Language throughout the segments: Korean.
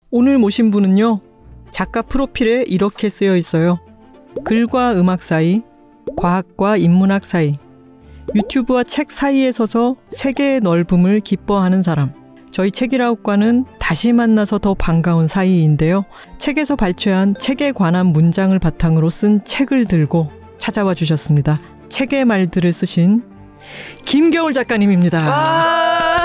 오늘 모신 분은요. 작가 프로필에 이렇게 쓰여 있어요. 글과 음악 사이, 과학과 인문학 사이, 유튜브와 책 사이에 서서 세계의 넓음을 기뻐하는 사람. 저희 책이라웃과는 다시 만나서 더 반가운 사이인데요. 책에서 발췌한 책에 관한 문장을 바탕으로 쓴 책을 들고 찾아와 주셨습니다. 책의 말들을 쓰신 김겨울 작가님입니다.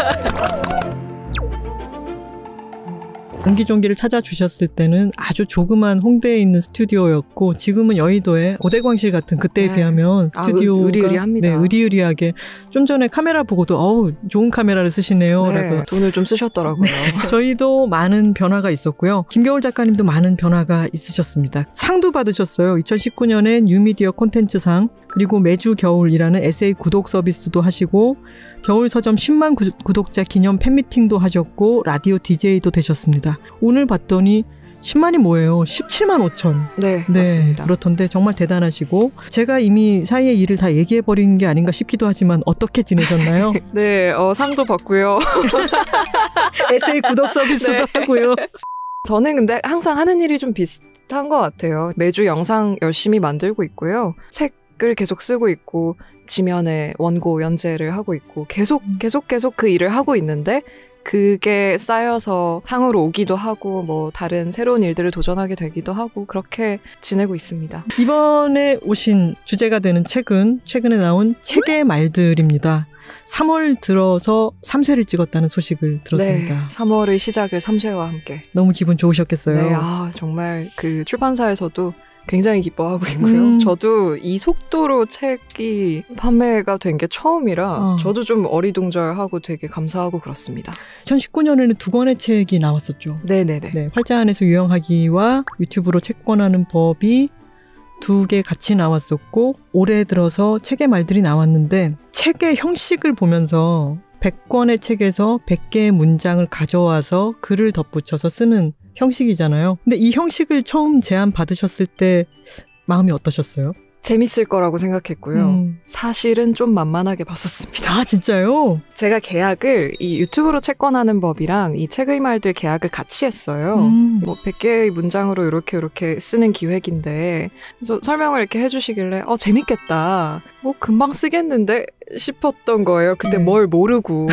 옹기종기를 찾아주셨을 때는 아주 조그만 홍대에 있는 스튜디오였고 지금은 여의도에 고대광실 같은 그때에 비하면 스튜디오가 의리의리합니다. 네, 의리의리하게 좀 전에 카메라 보고도 어우 좋은 카메라를 쓰시네요. 네, 라고. 돈을 좀 쓰셨더라고요. 네, 저희도 많은 변화가 있었고요. 김겨울 작가님도 많은 변화가 있으셨습니다. 상도 받으셨어요. 2019년엔 뉴미디어 콘텐츠상, 그리고 매주 겨울이라는 에세이 구독 서비스도 하시고 겨울 서점 10만 구독자 기념 팬미팅도 하셨고 라디오 DJ도 되셨습니다. 오늘 봤더니 10만이 뭐예요? 17만 5천. 네, 맞습니다. 그렇던데 정말 대단하시고 제가 이미 사이의 일을 다 얘기해버린 게 아닌가 싶기도 하지만 어떻게 지내셨나요? 네, 상도 받고요. 에세이 구독 서비스도 네. 하고요. 저는 근데 항상 하는 일이 좀 비슷한 것 같아요. 매주 영상 열심히 만들고 있고요. 책을 계속 쓰고 있고 지면에 원고 연재를 하고 있고 계속 그 일을 하고 있는데 그게 쌓여서 상으로 오기도 하고 뭐 다른 새로운 일들을 도전하게 되기도 하고 그렇게 지내고 있습니다. 이번에 오신 주제가 되는 책은 최근에 나온 책의 말들입니다. 3월 들어서 3쇄를 찍었다는 소식을 들었습니다. 네, 3월의 시작을 3쇄와 함께. 너무 기분 좋으셨겠어요. 네, 정말 그 출판사에서도 굉장히 기뻐하고 있고요. 저도 이 속도로 책이 판매가 된 게 처음이라 저도 좀 어리둥절하고 되게 감사하고 그렇습니다. 2019년에는 2권의 책이 나왔었죠. 네네네. 네, 활자 안에서 유영하기와 유튜브로 책권하는 법이 2개 같이 나왔었고 올해 들어서 책의 말들이 나왔는데 책의 형식을 보면서 100권의 책에서 100개의 문장을 가져와서 글을 덧붙여서 쓰는 형식이잖아요. 근데 이 형식을 처음 제안 받으셨을 때 마음이 어떠셨어요? 재밌을 거라고 생각했고요. 사실은 좀 만만하게 봤었습니다. 아, 진짜요? 제가 계약을 이 유튜브로 채권하는 법이랑 이 책의 말들 계약을 같이 했어요. 뭐 100개의 문장으로 이렇게 쓰는 기획인데 그래서 설명을 이렇게 해주시길래 재밌겠다. 뭐 금방 쓰겠는데 싶었던 거예요. 그때 뭘 모르고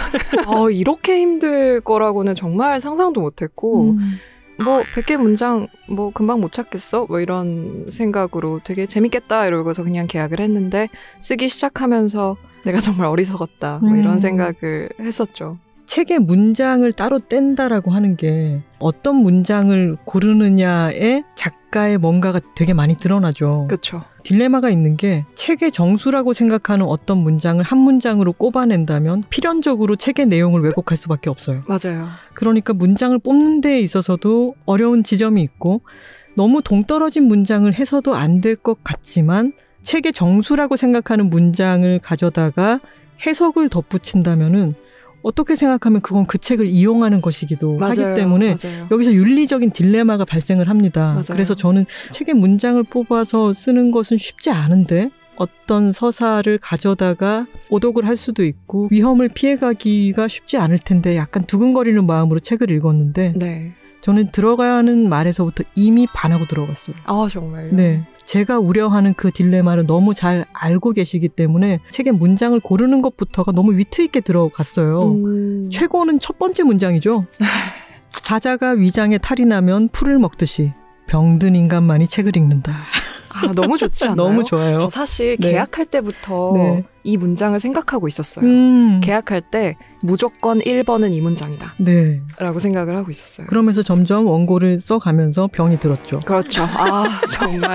이렇게 힘들 거라고는 정말 상상도 못했고 뭐 100개 문장 뭐 금방 못 찾겠어? 뭐 이런 생각으로 되게 재밌겠다 이러고서 그냥 계약을 했는데 쓰기 시작하면서 내가 정말 어리석었다 뭐 이런 생각을 했었죠. 책의 문장을 따로 뗀다라고 하는 게 어떤 문장을 고르느냐에 작가의 뭔가가 되게 많이 드러나죠. 그렇죠. 딜레마가 있는 게 책의 정수라고 생각하는 어떤 문장을 한 문장으로 꼽아낸다면 필연적으로 책의 내용을 왜곡할 수밖에 없어요. 맞아요. 그러니까 문장을 뽑는 데 있어서도 어려운 지점이 있고 너무 동떨어진 문장을 해서도 안 될 것 같지만 책의 정수라고 생각하는 문장을 가져다가 해석을 덧붙인다면은 어떻게 생각하면 그건 그 책을 이용하는 것이기도 하기 때문에 여기서 윤리적인 딜레마가 발생을 합니다. 맞아요. 그래서 저는 책의 문장을 뽑아서 쓰는 것은 쉽지 않은데 어떤 서사를 가져다가 오독을 할 수도 있고 위험을 피해가기가 쉽지 않을 텐데 약간 두근거리는 마음으로 책을 읽었는데 네. 저는 들어가는 말에서부터 이미 반하고 들어갔어요. 아, 정말요? 네. 제가 우려하는 그 딜레마를 너무 잘 알고 계시기 때문에 책의 문장을 고르는 것부터가 너무 위트 있게 들어갔어요. 최고는 첫 번째 문장이죠. 사자가 위장에 탈이 나면 풀을 먹듯이 병든 인간만이 책을 읽는다. 아, 너무 좋지 않아요? 너무 좋아요. 저 사실 계약할 때부터 이 문장을 생각하고 있었어요. 계약할 때 무조건 1번은 이 문장이다. 네. 라고 생각을 하고 있었어요. 그러면서 점점 원고를 써가면서 병이 들었죠. 그렇죠. 아, 정말.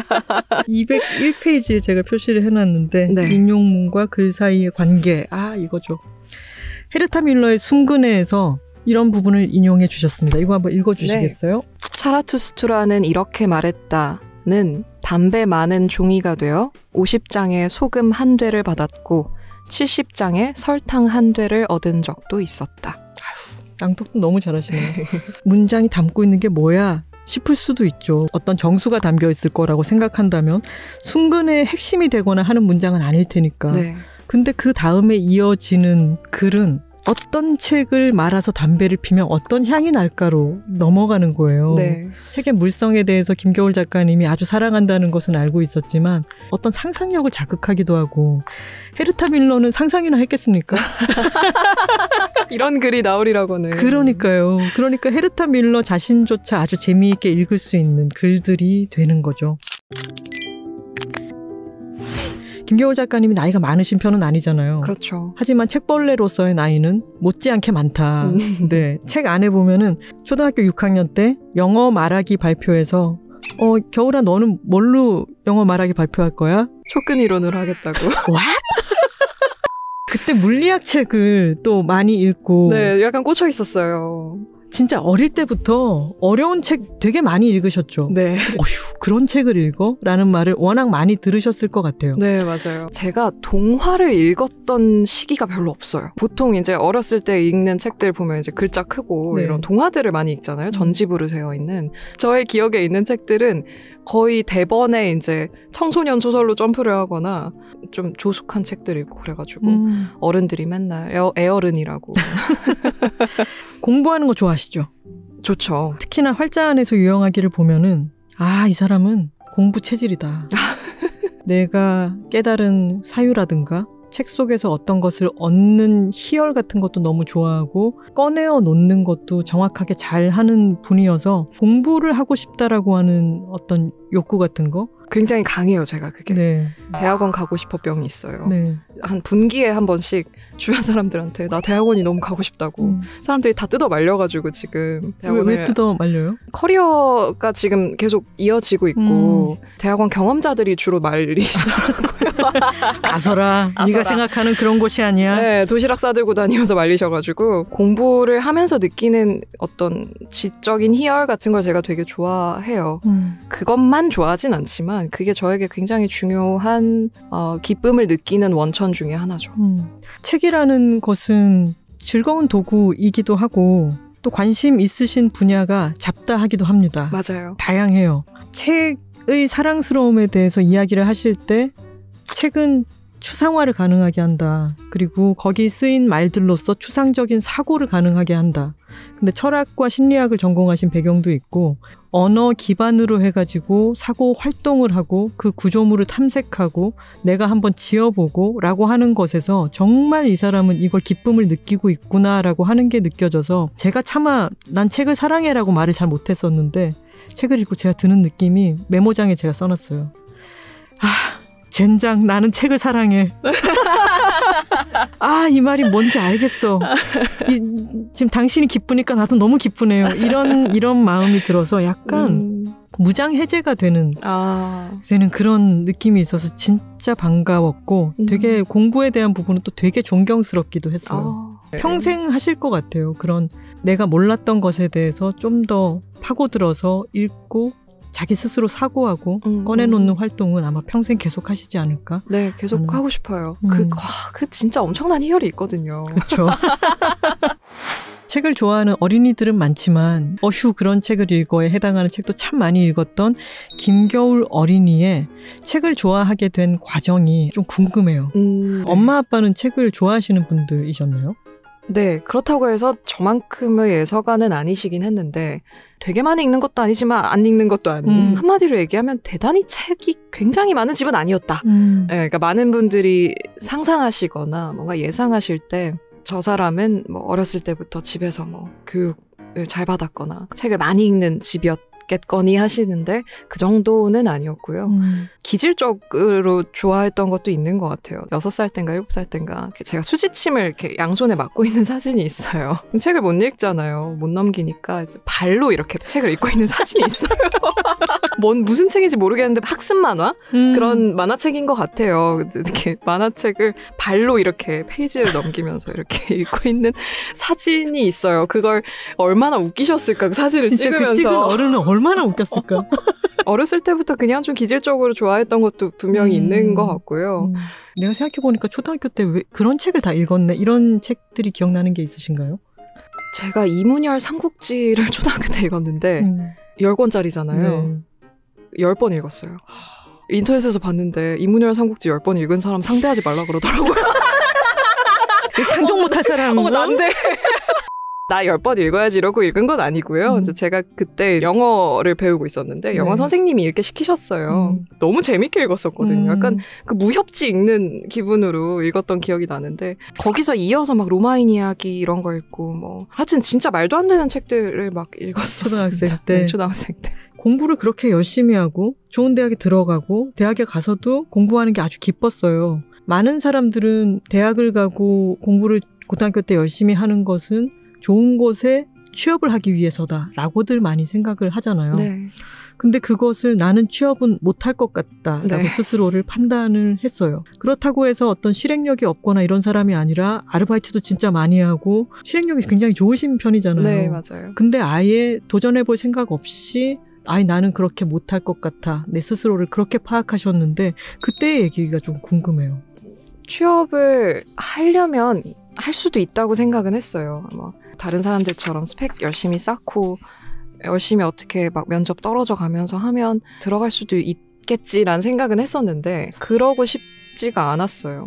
201페이지에 제가 표시를 해놨는데 인용문과 글 사이의 관계. 아, 이거죠. 헤르타 밀러의 순근해에서 이런 부분을 인용해 주셨습니다. 이거 한번 읽어주시겠어요? 네. 차라투스트라는 이렇게 말했다는 담배 많은 종이가 되어 50장의 소금 1되를 받았고 70장의 설탕 1되를 얻은 적도 있었다. 낭독도 너무 잘하시네요. 문장이 담고 있는 게 뭐야 싶을 수도 있죠. 어떤 정수가 담겨 있을 거라고 생각한다면 순근의 핵심이 되거나 하는 문장은 아닐 테니까. 네. 근데 그 다음에 이어지는 글은 어떤 책을 말아서 담배를 피면 어떤 향이 날까로 넘어가는 거예요. 네. 책의 물성에 대해서 김겨울 작가님이 아주 사랑한다는 것은 알고 있었지만 어떤 상상력을 자극하기도 하고 헤르타 밀러는 상상이나 했겠습니까? 이런 글이 나오리라고는. 그러니까요. 그러니까 헤르타 밀러 자신조차 아주 재미있게 읽을 수 있는 글들이 되는 거죠. 김겨울 작가님이 나이가 많으신 편은 아니잖아요. 그렇죠. 하지만 책벌레로서의 나이는 못지않게 많다. 네, 책 안에 보면은 초등학교 6학년 때 영어 말하기 발표에서 겨울아 너는 뭘로 영어 말하기 발표할 거야? 초근 이론으로 하겠다고. What? 그때 물리학 책을 또 많이 읽고 네, 약간 꽂혀 있었어요. 진짜 어릴 때부터 어려운 책 되게 많이 읽으셨죠? 네. 어휴, 그런 책을 읽어? 라는 말을 워낙 많이 들으셨을 것 같아요. 네, 맞아요. 제가 동화를 읽었던 시기가 별로 없어요. 보통 이제 어렸을 때 읽는 책들 보면 이제 글자 크고 네. 이런 동화들을 많이 읽잖아요. 전집으로 되어 있는. 저의 기억에 있는 책들은 거의 대번에 이제 청소년 소설로 점프를 하거나 좀 조숙한 책들 읽고 그래가지고 어른들이 맨날 애어른이라고. 공부하는 거 좋아하시죠? 좋죠. 특히나 활자안에서 유영하기를 보면은 이 사람은 공부 체질이다. 내가 깨달은 사유라든가 책 속에서 어떤 것을 얻는 희열 같은 것도 너무 좋아하고 꺼내어 놓는 것도 정확하게 잘 하는 분이어서 공부를 하고 싶다라고 하는 어떤 욕구 같은 거 굉장히 강해요, 제가 그게. 네. 대학원 가고 싶어 병이 있어요. 네. 한 분기에 한 번씩 주변 사람들한테 나 대학원이 너무 가고 싶다고 사람들이 다 뜯어 말려가지고 지금 대학원을 왜 뜯어 말려요? 커리어가 지금 계속 이어지고 있고 대학원 경험자들이 주로 말리시더라고요. 아서라 네가 생각하는 그런 곳이 아니야. 네, 도시락 싸들고 다니면서 말리셔가지고 공부를 하면서 느끼는 어떤 지적인 희열 같은 걸 제가 되게 좋아해요. 그것만 좋아하진 않지만 그게 저에게 굉장히 중요한 기쁨을 느끼는 원천 중에 하나죠. 책이라는 것은 즐거운 도구이기도 하고 또 관심 있으신 분야가 잡다 하기도 합니다. 맞아요. 다양해요. 책의 사랑스러움에 대해서 이야기를 하실 때 책은 추상화를 가능하게 한다. 그리고 거기 쓰인 말들로서 추상적인 사고를 가능하게 한다. 근데 철학과 심리학을 전공하신 배경도 있고 언어 기반으로 해가지고 사고 활동을 하고 그 구조물을 탐색하고 내가 한번 지어보고 라고 하는 것에서 정말 이 사람은 이걸 기쁨을 느끼고 있구나라고 하는 게 느껴져서 제가 차마 난 책을 사랑해라고 말을 잘 못했었는데 책을 읽고 제가 드는 느낌이 메모장에 제가 써놨어요. 젠장 나는 책을 사랑해. 이 말이 뭔지 알겠어. 지금 당신이 기쁘니까 나도 너무 기쁘네요. 이런 마음이 들어서 약간 무장 해제가 되는 그런 느낌이 있어서 진짜 반가웠고 되게 공부에 대한 부분은 또 되게 존경스럽기도 했어요. 평생 하실 것 같아요. 그런 내가 몰랐던 것에 대해서 좀 더 파고들어서 읽고 자기 스스로 사고하고 꺼내놓는 활동은 아마 평생 계속 하시지 않을까? 네, 계속 하고 싶어요. 그 진짜 엄청난 희열이 있거든요. 그렇죠. 책을 좋아하는 어린이들은 많지만 그런 책을 읽어에 해당하는 책도 참 많이 읽었던 김겨울 어린이의 책을 좋아하게 된 과정이 좀 궁금해요. 네. 엄마 아빠는 책을 좋아하시는 분들이셨나요? 네, 그렇다고 해서 저만큼의 예서가는 아니시긴 했는데 되게 많이 읽는 것도 아니지만 안 읽는 것도 아닌 한마디로 얘기하면 대단히 책이 굉장히 많은 집은 아니었다. 네, 그러니까 많은 분들이 상상하시거나 뭔가 예상하실 때 저 사람은 뭐 어렸을 때부터 집에서 뭐 교육을 잘 받았거나 책을 많이 읽는 집이었겠거니 하시는데 그 정도는 아니었고요. 기질적으로 좋아했던 것도 있는 것 같아요. 6살 땐가 7살 땐가 제가 수지침을 이렇게 양손에 맡고 있는 사진이 있어요. 책을 못 읽잖아요. 못 넘기니까 발로 이렇게 책을 읽고 있는 사진이 있어요. 무슨 책인지 모르겠는데 학습 만화? 그런 만화책인 것 같아요. 이렇게 만화책을 발로 이렇게 페이지를 넘기면서 이렇게 읽고 있는 사진이 있어요. 그걸 얼마나 웃기셨을까, 그 사진을 진짜 찍으면서. 그 찍은 어른은 얼마나 웃겼을까. 어렸을 때부터 그냥 좀 기질적으로 좋아했던 것도 분명히 있는 것 같고요. 내가 생각해보니까 초등학교 때 왜 그런 책을 다 읽었네. 이런 책들이 기억나는 게 있으신가요? 제가 이문열 삼국지를 초등학교 때 읽었는데 10권짜리잖아요. 네. 10번 읽었어요. 인터넷에서 봤는데 이문열 삼국지 10번 읽은 사람 상대하지 말라 그러더라고요. 상종 못할 사람. 난데. 나 10번 읽어야지 이러고 읽은 건 아니고요. 제가 그때 영어를 배우고 있었는데 영어 선생님이 읽게 시키셨어요. 너무 재밌게 읽었었거든요. 약간 그 무협지 읽는 기분으로 읽었던 기억이 나는데 거기서 이어서 막 로마인 이야기 이런 거 읽고 뭐 하여튼 진짜 말도 안 되는 책들을 막 읽었었습니다. 초등학생 때. 네, 초등학생 때. 공부를 그렇게 열심히 하고 좋은 대학에 들어가고 대학에 가서도 공부하는 게 아주 기뻤어요. 많은 사람들은 대학을 가고 공부를 고등학교 때 열심히 하는 것은 좋은 곳에 취업을 하기 위해서다라고들 많이 생각을 하잖아요. 네. 근데 그것을 나는 취업은 못할 것 같다라고 네. 스스로를 판단을 했어요. 그렇다고 해서 어떤 실행력이 없거나 이런 사람이 아니라 아르바이트도 진짜 많이 하고 실행력이 굉장히 좋으신 편이잖아요. 네, 맞아요. 근데 아예 도전해볼 생각 없이 아예 나는 그렇게 못할 것 같아. 내 스스로를 그렇게 파악하셨는데 그때의 얘기가 좀 궁금해요. 취업을 하려면 할 수도 있다고 생각은 했어요. 뭐 다른 사람들처럼 스펙 열심히 쌓고 열심히 어떻게 막 면접 떨어져 가면서 하면 들어갈 수도 있겠지라는 생각은 했었는데 그러고 싶지가 않았어요.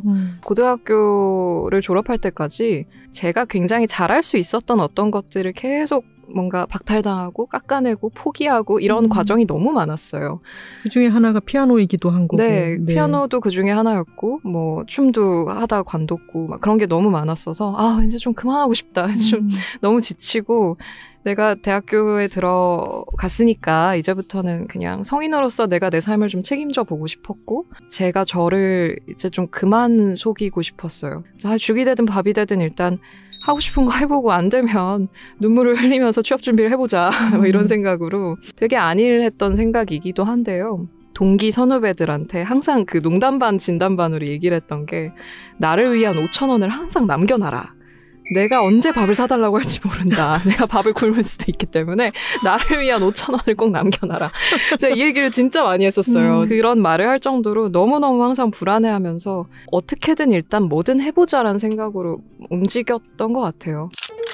고등학교를 졸업할 때까지 제가 굉장히 잘할 수 있었던 어떤 것들을 계속 뭔가 박탈당하고 깎아내고 포기하고 이런 과정이 너무 많았어요. 그중에 하나가 피아노이기도 한 거고. 네, 피아노도 그중에 하나였고 뭐 춤도 하다 관뒀고 막 그런 게 너무 많았어서 아 이제 좀 그만하고 싶다. 좀 너무 지치고 내가 대학교에 들어갔으니까 이제부터는 그냥 성인으로서 내가 내 삶을 좀 책임져 보고 싶었고 제가 저를 이제 좀 그만 속이고 싶었어요. 그래서 죽이 되든 밥이 되든 일단 하고 싶은 거 해보고 안 되면 눈물을 흘리면서 취업 준비를 해보자 뭐 이런 생각으로 되게 안일했던 생각이기도 한데요. 동기 선후배들한테 항상 그 농담 반 진담 반으로 얘기를 했던 게 나를 위한 5,000원을 항상 남겨놔라. 내가 언제 밥을 사달라고 할지 모른다. 내가 밥을 굶을 수도 있기 때문에 나를 위한 5,000원을 꼭 남겨놔라. 제가 이 얘기를 진짜 많이 했었어요. 그런 말을 할 정도로 너무너무 항상 불안해하면서 어떻게든 일단 뭐든 해보자라는 생각으로 움직였던 것 같아요.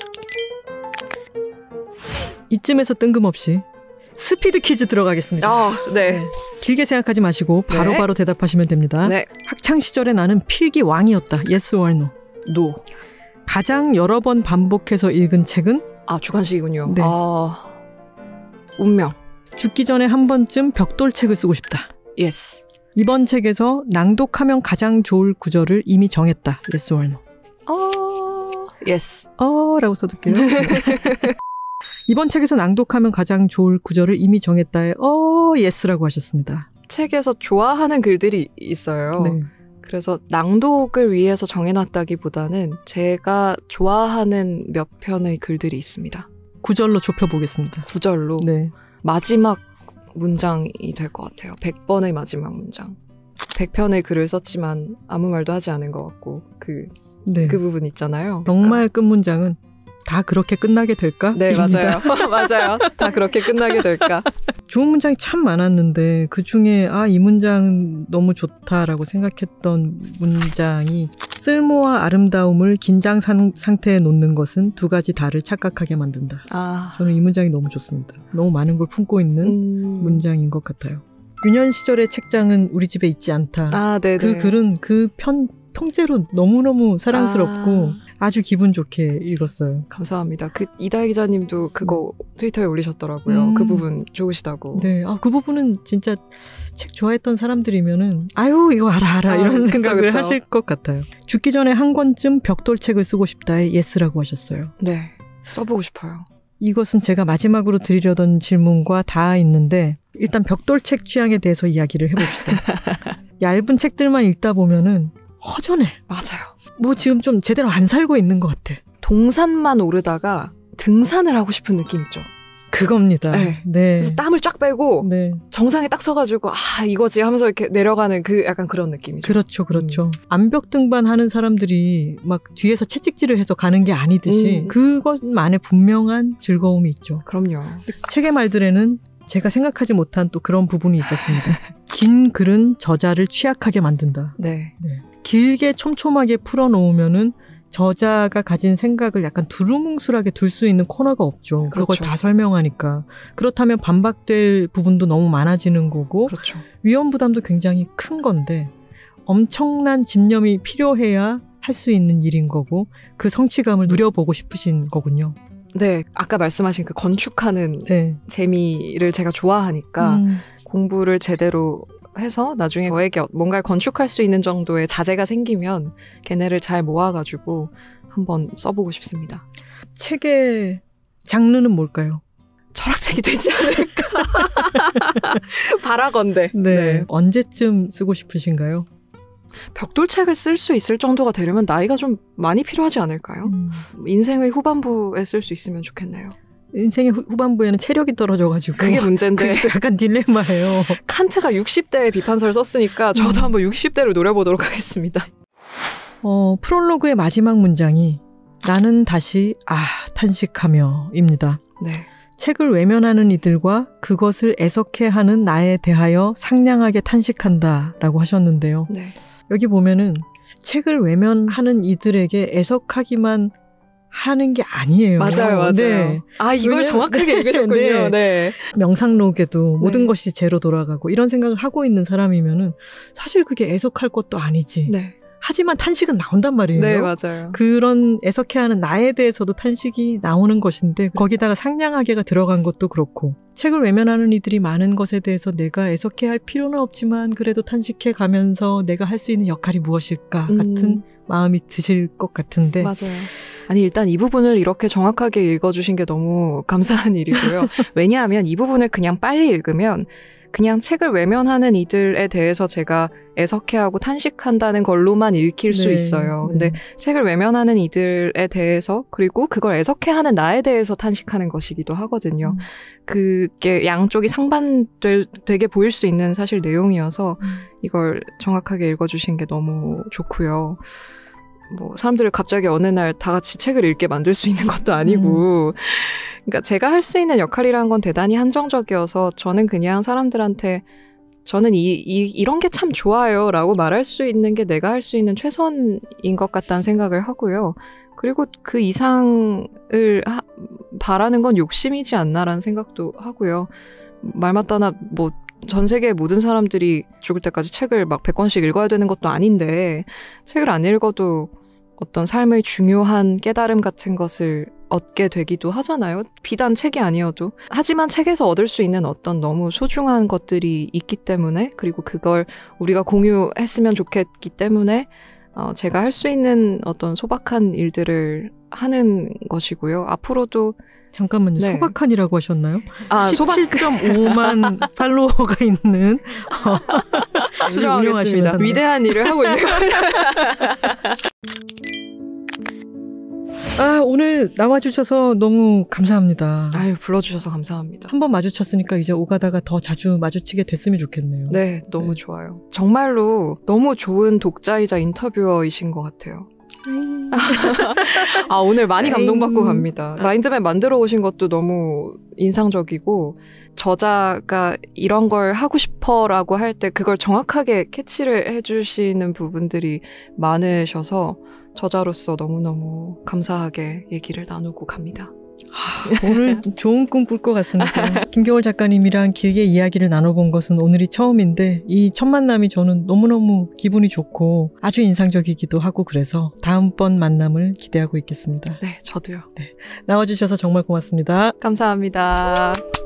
이쯤에서 뜬금없이 스피드 퀴즈 들어가겠습니다. 네. 길게 생각하지 마시고 바로바로 대답하시면 됩니다. 네. 학창시절에 나는 필기 왕이었다. Yes or no? No. 가장 여러 번 반복해서 읽은 책은? 주관식이군요. 네. 운명. 죽기 전에 한 번쯤 벽돌책을 쓰고 싶다. Yes. 이번 책에서 낭독하면 가장 좋을 구절을 이미 정했다. Yes or no? Yes. 라고 써둘게요. 이번 책에서 낭독하면 가장 좋을 구절을 이미 정했다에 yes라고 하셨습니다. 책에서 좋아하는 글들이 있어요. 네. 그래서 낭독을 위해서 정해놨다기보다는 제가 좋아하는 몇 편의 글들이 있습니다. 구절로 좁혀보겠습니다. 구절로? 네. 마지막 문장이 될 것 같아요. 100번의 마지막 문장. 100편의 글을 썼지만 아무 말도 하지 않은 것 같고 그 부분 있잖아요. 정말 끝문장은 다 그렇게 끝나게 될까? 네, 맞아요. 맞아요. 다 그렇게 끝나게 될까? 좋은 문장이 참 많았는데 그중에 이 문장은 너무 좋다라고 생각했던 문장이 쓸모와 아름다움을 긴장 상태에 놓는 것은 두 가지 달을 착각하게 만든다. 저는 이 문장이 너무 좋습니다. 너무 많은 걸 품고 있는 문장인 것 같아요. 유년 시절의 책장은 우리 집에 있지 않다. 네네. 그 글은 그 편 통째로 너무너무 사랑스럽고 아주 기분 좋게 읽었어요. 감사합니다. 이다혜 기자님도 그거 트위터에 올리셨더라고요. 그 부분 좋으시다고. 네, 그 부분은 진짜 책 좋아했던 사람들이면은 이거 알아 이런 생각을 그쵸. 하실 것 같아요. 죽기 전에 한 권쯤 벽돌책을 쓰고 싶다에 yes라고 하셨어요. 네, 써보고 싶어요. 이것은 제가 마지막으로 드리려던 질문과 다 있는데 일단 벽돌책 취향에 대해서 이야기를 해봅시다. 얇은 책들만 읽다 보면은 허전해. 맞아요. 지금 좀 제대로 안 살고 있는 것 같아. 동산만 오르다가 등산을 하고 싶은 느낌 있죠. 그겁니다. 네. 그래서 땀을 쫙 빼고 정상에 딱 서가지고 이거지 하면서 이렇게 내려가는 약간 그런 느낌이죠. 그렇죠. 암벽 등반하는 사람들이 막 뒤에서 채찍질을 해서 가는 게 아니듯이 그것만의 분명한 즐거움이 있죠. 그럼요. 책의 말들에는 제가 생각하지 못한 또 그런 부분이 있었습니다. 긴 글은 저자를 취약하게 만든다. 네. 길게 촘촘하게 풀어놓으면은 저자가 가진 생각을 약간 두루뭉술하게 둘 수 있는 코너가 없죠. 그렇죠. 그걸 다 설명하니까. 그렇다면 반박될 부분도 너무 많아지는 거고 그렇죠. 위험 부담도 굉장히 큰 건데 엄청난 집념이 필요해야 할 수 있는 일인 거고 그 성취감을 누려보고 싶으신 거군요. 네, 아까 말씀하신 그 건축하는 네. 재미를 제가 좋아하니까 공부를 제대로 해서 나중에 저에게 뭔가를 건축할 수 있는 정도의 자재가 생기면 걔네를 잘 모아가지고 한번 써보고 싶습니다. 책의 장르는 뭘까요? 철학책이 되지 않을까? 바라건대. 네. 네. 언제쯤 쓰고 싶으신가요? 벽돌책을 쓸 수 있을 정도가 되려면 나이가 좀 많이 필요하지 않을까요? 인생의 후반부에 쓸 수 있으면 좋겠네요. 인생의 후반부에는 체력이 떨어져가지고 그게 문제인데 그게 약간 딜레마예요. 칸트가 60대에 비판서를 썼으니까 저도 한번 60대를 노려보도록 하겠습니다. 프롤로그의 마지막 문장이 나는 다시 탄식하며입니다. 네. 책을 외면하는 이들과 그것을 애석해하는 나에 대하여 상냥하게 탄식한다라고 하셨는데요. 네. 여기 보면은 책을 외면하는 이들에게 애석하기만 하는 게 아니에요. 맞아요. 네. 이걸 정확하게 읽으셨군요. 네. 네. 명상록에도 모든 것이 제로 돌아가고 이런 생각을 하고 있는 사람이면은 사실 그게 애석할 것도 아니지. 네. 하지만 탄식은 나온단 말이에요. 네, 맞아요. 그런 애석해하는 나에 대해서도 탄식이 나오는 것인데 거기다가 상냥하게가 들어간 것도 그렇고 책을 외면하는 이들이 많은 것에 대해서 내가 애석해할 필요는 없지만 그래도 탄식해 가면서 내가 할 수 있는 역할이 무엇일까 같은 마음이 드실 것 같은데 맞아요. 아니 일단 이 부분을 이렇게 정확하게 읽어주신 게 너무 감사한 일이고요. 왜냐하면 이 부분을 그냥 빨리 읽으면 그냥 책을 외면하는 이들에 대해서 제가 애석해하고 탄식한다는 걸로만 읽힐 수 있어요. 근데 책을 외면하는 이들에 대해서 그리고 그걸 애석해하는 나에 대해서 탄식하는 것이기도 하거든요. 그게 양쪽이 상반되게 보일 수 있는 사실 내용이어서 이걸 정확하게 읽어주신 게 너무 좋고요. 뭐 사람들을 갑자기 어느 날 다 같이 책을 읽게 만들 수 있는 것도 아니고 그러니까 제가 할 수 있는 역할이란 건 대단히 한정적이어서 저는 그냥 사람들한테 저는 이런 게 참 좋아요 라고 말할 수 있는 게 내가 할 수 있는 최선인 것 같다는 생각을 하고요. 그리고 그 이상을 바라는 건 욕심이지 않나라는 생각도 하고요. 말 맞다나 뭐 전 세계의 모든 사람들이 죽을 때까지 책을 막 100권씩 읽어야 되는 것도 아닌데 책을 안 읽어도 어떤 삶의 중요한 깨달음 같은 것을 얻게 되기도 하잖아요. 비단 책이 아니어도. 하지만 책에서 얻을 수 있는 어떤 너무 소중한 것들이 있기 때문에 그리고 그걸 우리가 공유했으면 좋겠기 때문에 제가 할 수 있는 어떤 소박한 일들을 하는 것이고요. 앞으로도 잠깐만요. 네. 소박한이라고 하셨나요? 17.5만 팔로워가 있는 수정하겠습니다. 위대한 일을 하고 있는 거예요. 오늘 나와주셔서 너무 감사합니다. 불러주셔서 감사합니다. 한번 마주쳤으니까 이제 오가다가 더 자주 마주치게 됐으면 좋겠네요. 네, 너무 좋아요. 정말로 너무 좋은 독자이자 인터뷰어이신 것 같아요. 오늘 많이 감동받고 갑니다. 마인드맵 만들어 오신 것도 너무 인상적이고 저자가 이런 걸 하고 싶어라고 할 때 그걸 정확하게 캐치를 해주시는 부분들이 많으셔서 저자로서 너무너무 감사하게 얘기를 나누고 갑니다. 오늘 좋은 꿈 꿀 것 같습니다. 김겨울 작가님이랑 길게 이야기를 나눠본 것은 오늘이 처음인데 이 첫 만남이 저는 너무너무 기분이 좋고 아주 인상적이기도 하고 그래서 다음번 만남을 기대하고 있겠습니다. 네, 저도요. 네, 나와주셔서 정말 고맙습니다. 감사합니다.